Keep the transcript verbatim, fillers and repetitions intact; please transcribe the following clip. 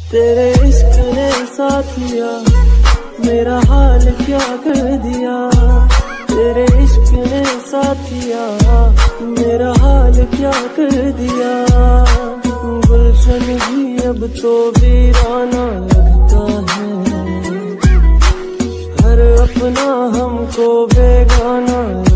तेरे इश्क ने साथिया मेरा हाल क्या कर दिया। तेरे इश्क ने साथिया मेरा हाल क्या कर दिया। गुलशन भी अब तो वीराना लगता है, हर अपना हमको बेगाना